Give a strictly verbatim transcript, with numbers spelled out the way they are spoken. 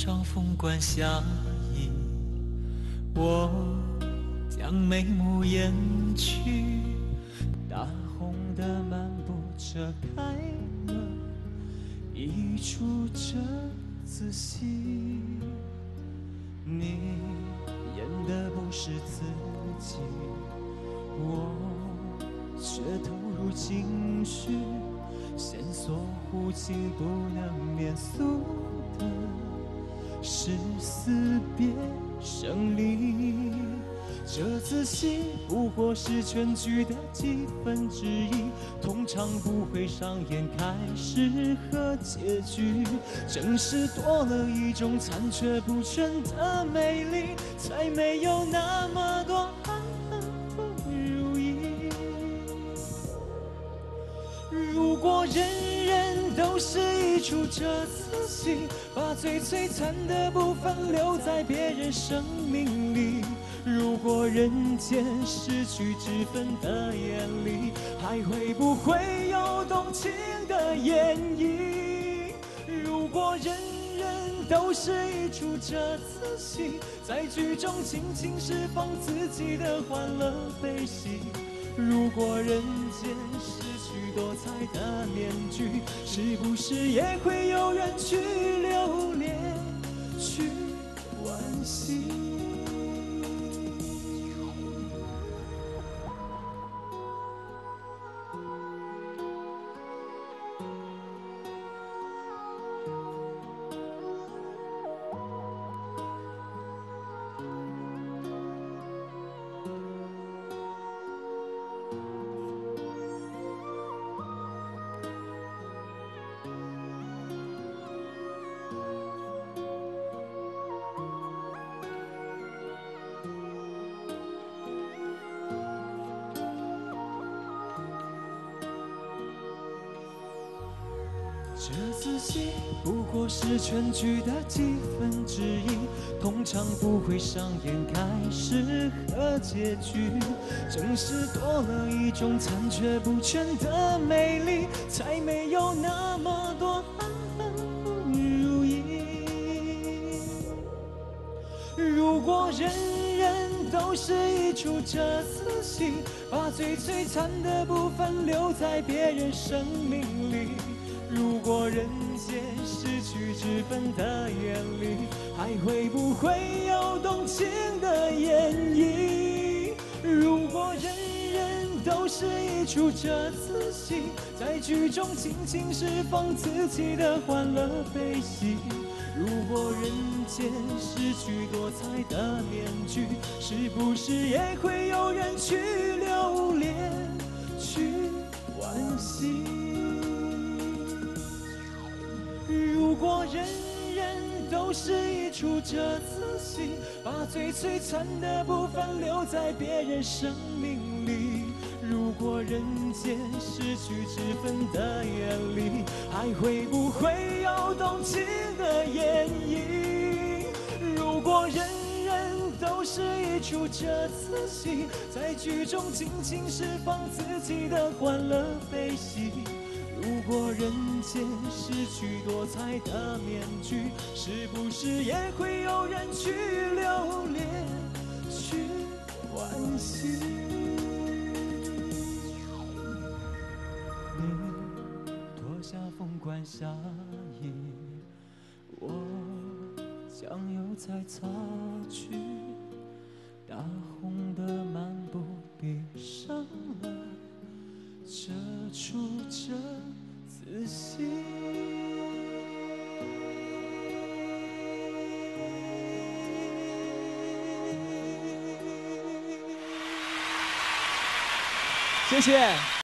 上凤冠霞衣，我将眉目掩去，大红的幔布遮开了一出这仔细。你演的不是自己，我却投入情绪，线索忽近不能免俗的是死别生离。这次戏不过是全剧的几分之一，通常不会上演开始和结局。正是多了一种残缺不全的美丽，才没有那么多爱恨不如意。如果人人都是一出这次戏，把最璀璨的部分留在别人生命里，如果人间失去脂粉的眼里，还会不会有动情的演绎？如果人人都是一出这次戏，在剧中尽情释放自己的欢乐悲喜，如果人间失去多彩的面具，是不是也会有人去留恋，去惋惜？这次戏不过是全剧的几分之一，通常不会上演开始和结局。正是多了一种残缺不全的美丽，才没有那么多爱恨不如意。如果人人都是一出这次戏，把最璀璨的部分留在别人生命里，如果人间失去脂粉的眼里，还会不会有动情的演绎？如果人人都是一出这次戏，在剧中尽情释放自己的欢乐悲喜，如果人间失去多彩的面具，是不是也会有人去留恋，去惋惜？如果人人都是一出这次戏，把最璀璨的部分留在别人生命里，如果人间失去脂粉的眼里，还会不会有动情的演绎？如果人人都是一出这次戏，在剧中尽情释放自己的欢乐悲喜，如果人间失去多彩的面具，是不是也会有人去留恋，去惋惜？你脱下凤冠霞衣，我将油彩擦去，大红的幔布闭上了这出这仔细。谢谢。